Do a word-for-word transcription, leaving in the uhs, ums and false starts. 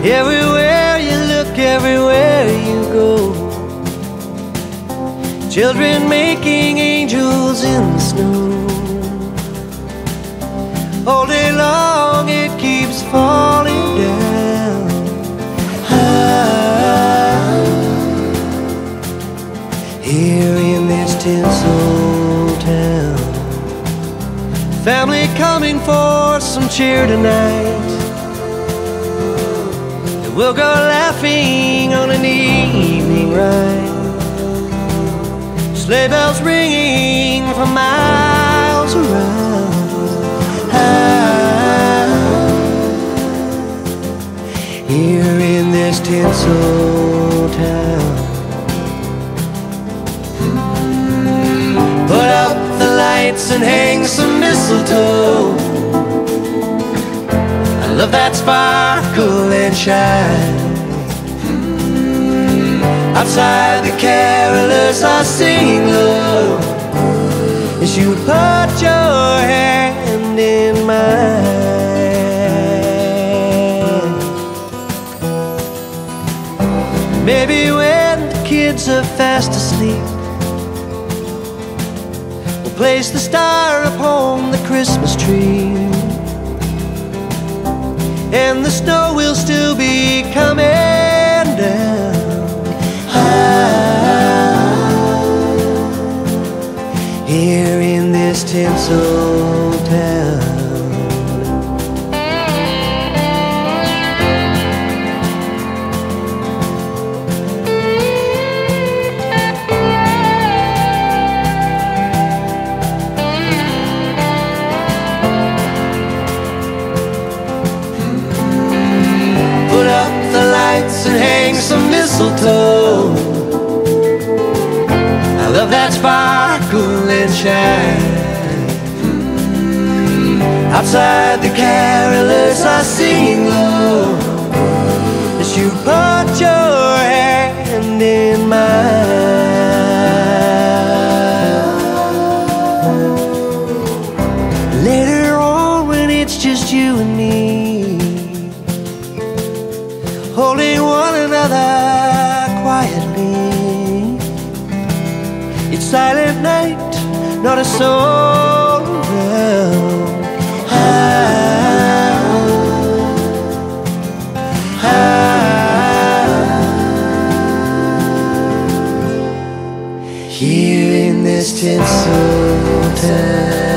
Everywhere you look, everywhere you go, children making angels in the snow. All day long it keeps falling down. Ah, here in this Tinseltown, family coming for some cheer tonight. We'll go laughing on an evening ride, sleigh bells ringing for miles around. Ah, here in this Tinseltown, put up the lights and hang some mistletoe. I love that sparkle and shine. Outside the carolers are singing low, as you would put your hand in mine. Maybe when the kids are fast asleep, we'll place the star upon the Christmas tree, and the snow will still be coming down. Here in this Tinseltown, put up the lights and hang some mistletoe. I love that sparkle and shine. Outside the carolers are singing low, as you put your hand in mine. Later on, when it's just you and me, holding one another quietly, it's silent night, not a soul around. Ah, ah, here in this Tinseltown.